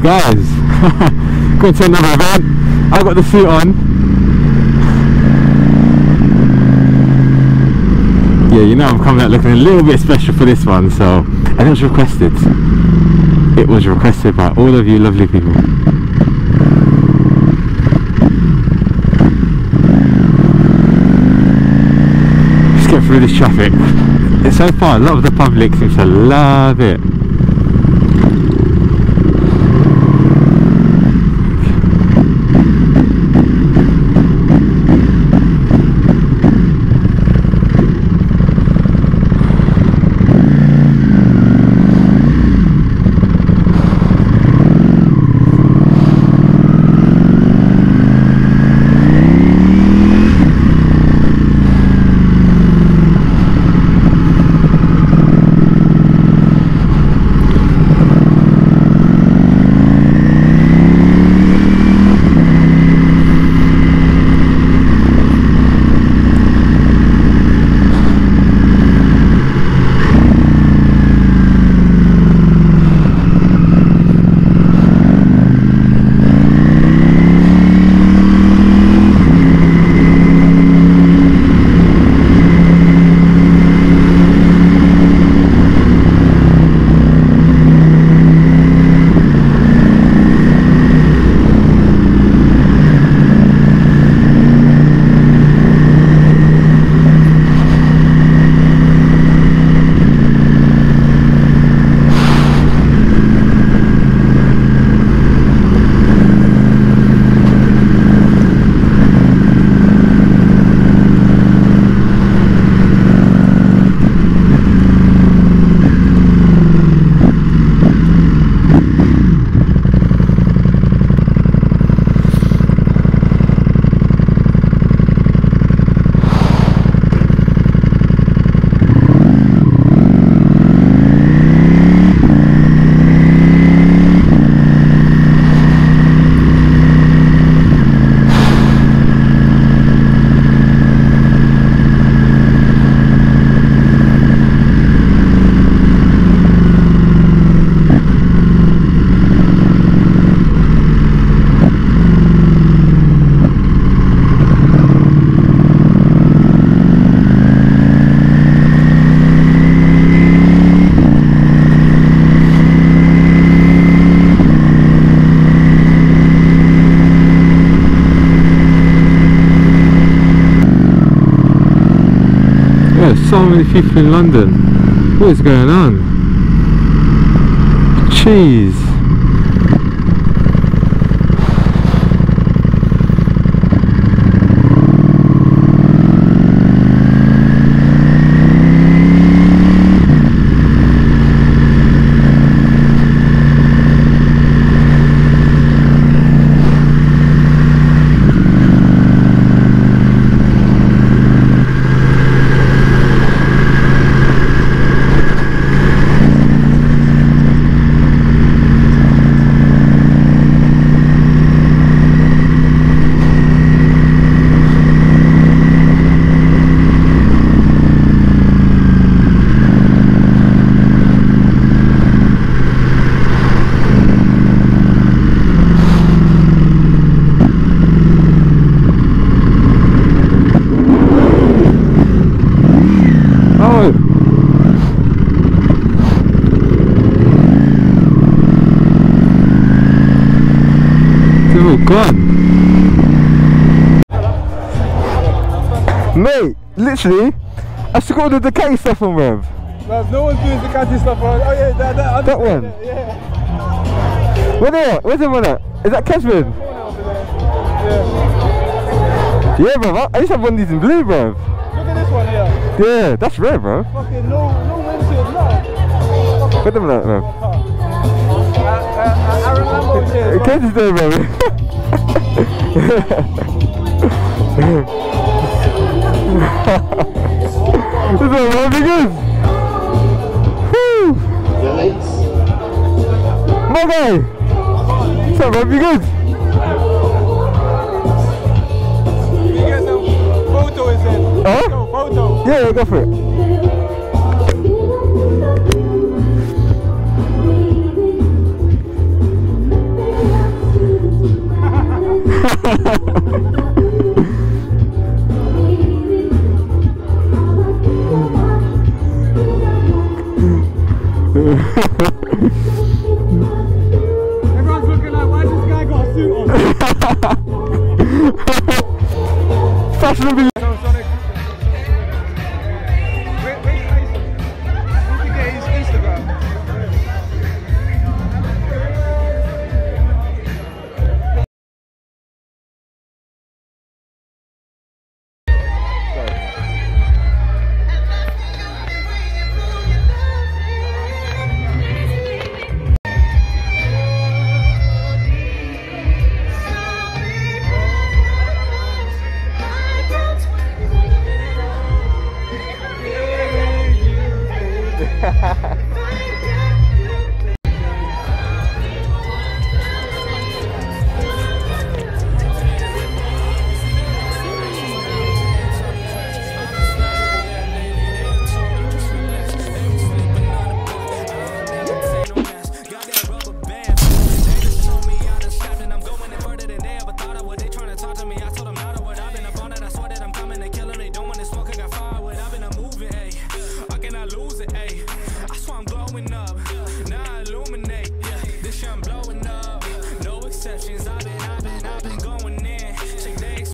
guys, going to another event. I got the suit on. Yeah, you know I'm coming out looking a little bit special for this one, so, and it was requested. It was requested by all of you lovely people. Let's get through this traffic. So far, a lot of the public seems to love it. So many people in London. What is going on? Jeez. Gone. Mate, literally, I still got all the Ducati stuff on, bruv. No one's doing Ducati stuff on. Oh yeah, that one. Yeah. Where's the one at? Is that Kesman? Yeah, bruv. I used to have one of these in blue, bruv. Look at this one here. Yeah, that's rare, bro. Fucking no windshield, no. Put them like that, bruv. Aaron Lambo here. Kes is there, bruv. This is what be good. Woo! My guy! What's up, man? Be good? You get some photo instead. Huh? No, photo. Yeah, go for it. Everyone's looking like, why this guy got a suit on? Fashionable. So Sonic. Where's Tyson? Need to get his Instagram. I swear I'm glowing up.